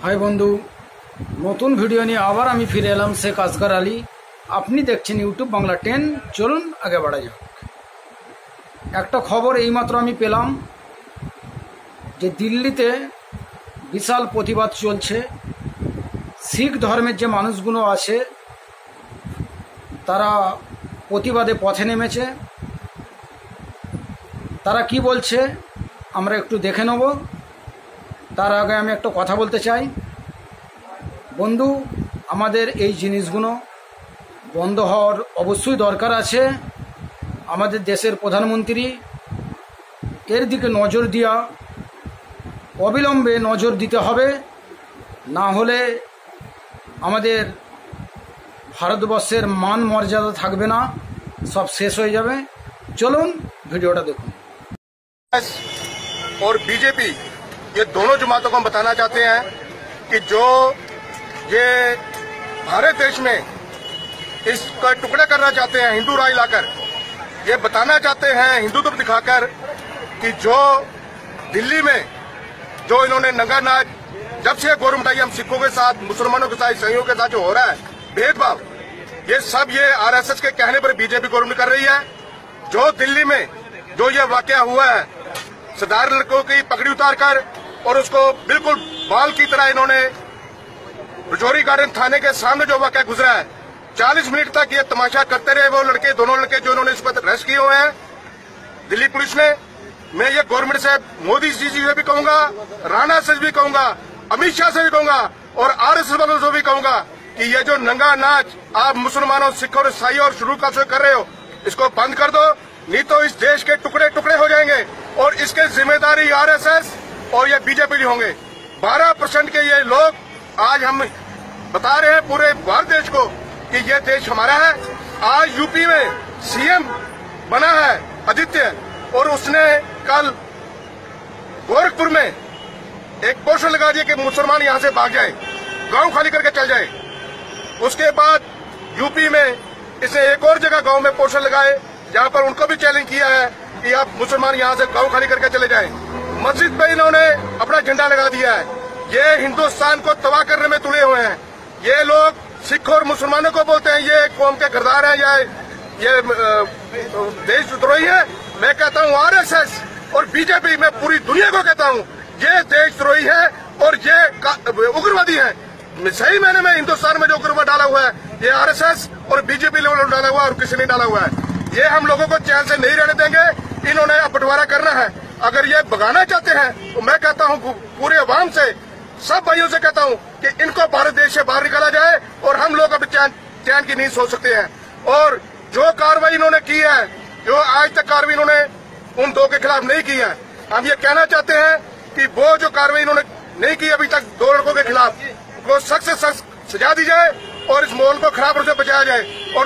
हाय बंधु नतून भिडियो निये आबार आमी फिरे एलाम शेख असगर आली। आपनी देखছেন यूट्यूब बांगला 10। चलुन आगे बढ़ा जाक। একটা খবর এইমাত্র আমি পেলাম যে দিল্লিতে বিশাল প্রতিবাদ চলছে। শিখ ধর্মের যে মানুষগুলো আছে তারা প্রতিবাদে পথে নেমেছে। তারা কি বলছে আমরা একটু দেখে নেব। তার আগে আমি একটা কথা বলতে চাই, বন্ধু আমাদের এই জিনিসগুলো বন্ধ হওয়ার অবশ্যই দরকার আছে। আমাদের দেশের প্রধানমন্ত্রী এর দিকে নজর দিয়া অবিলম্বে নজর দিতে হবে, না হলে আমাদের ভারতবর্ষের মান মর্যাদা থাকবে না, সব শেষ হয়ে যাবে। চলুন ভিডিওটা দেখুন। और बीजेपी ये दोनों जमातों को हम बताना चाहते हैं कि जो ये भारत देश में इसका टुकड़ा करना चाहते हैं, हिंदू राय लाकर ये बताना चाहते हैं, हिंदुत्व दिखाकर कि जो दिल्ली में जो इन्होंने नंगा नाच जब से गौरव उठाई, हम सिखों के साथ, मुसलमानों के साथ, ईसाइयों के साथ जो हो रहा है भेदभाव, ये सब ये आरएसएस के कहने पर बीजेपी गौरव कर रही है। जो दिल्ली में जो ये वाकया हुआ है, साधारण लड़कों की पगड़ी उतारकर और उसको बिल्कुल बाल की तरह इन्होंने रजौरी गार्डन थाने के सामने जो वाकया गुजरा है, 40 मिनट तक ये तमाशा करते रहे वो लड़के, दोनों लड़के जो इन्होंने इस पर अरेस्ट किए हुए हैं दिल्ली पुलिस ने। मैं ये गवर्नमेंट से, मोदी जी से भी कहूंगा, राणा से भी कहूंगा, अमित शाह से भी कहूंगा और आरएसएस वालों से भी कहूंगा कि ये जो नंगा नाच आप मुसलमानों, सिखों, ईसाइयों और शुरू से कर रहे हो, इसको बंद कर दो, नहीं तो इस देश के टुकड़े टुकड़े हो जाएंगे और इसके जिम्मेदारी आरएसएस और ये बीजेपी होंगे। 12% के ये लोग आज हम बता रहे हैं पूरे भारत देश को कि ये देश हमारा है। आज यूपी में सीएम बना है आदित्य और उसने कल गोरखपुर में एक पोस्टर लगा दिया कि मुसलमान यहां से भाग जाए, गांव खाली करके चल जाए। उसके बाद यूपी में इसने एक और जगह गांव में पोस्टर लगाए जहां पर उनको भी चैलेंज किया है कि आप मुसलमान यहां से गांव खाली करके चले जाएं। मस्जिद पे इन्होंने अपना झंडा लगा दिया है। ये हिंदुस्तान को तबाह करने में तुले हुए हैं। ये लोग सिख और मुसलमानों को बोलते हैं ये कौम के गद्दार हैं या ये देशद्रोही है। मैं कहता हूं आरएसएस और बीजेपी, मैं पूरी दुनिया को कहता हूं ये देशद्रोही है और ये उग्रवादी है। सही मैंने में हिंदुस्तान में जो उग्रवाद डाला हुआ है ये आरएसएस और बीजेपी लेवल डाला हुआ है और किसी ने डाला हुआ है। ये हम लोगों को चैन से नहीं रहने देंगे। इन्होंने अब बंटवारा करना है। अगर ये भगाना चाहते हैं तो मैं कहता हूं पूरे अवाम से, सब भाइयों से कहता हूं कि इनको भारत देश से बाहर निकाला जाए और हम लोग अब चैन की नींद सो सकते हैं। और जो कार्रवाई इन्होंने की है, जो आज तक कार्रवाई इन्होंने उन दो के खिलाफ नहीं की है, हम ये कहना चाहते हैं कि वो जो कार्रवाई इन्होंने नहीं की अभी तक 2 लड़कों के खिलाफ, वो सख्त से सख्त सजा दी जाए और इस माहौल को खराब होने से बचाया जाए। और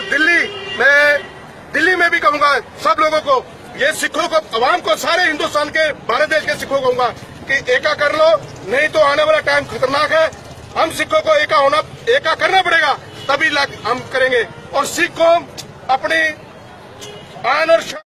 दिल्ली में भी कहूंगा सब लोगों को, ये सिखों को, अवाम को, सारे हिंदुस्तान के, भारत देश के सिखों को कहूंगा कि एका कर लो, नहीं तो आने वाला टाइम खतरनाक है। हम सिखों को एका करना पड़ेगा, तभी हम करेंगे। और सिख को अपनी आन और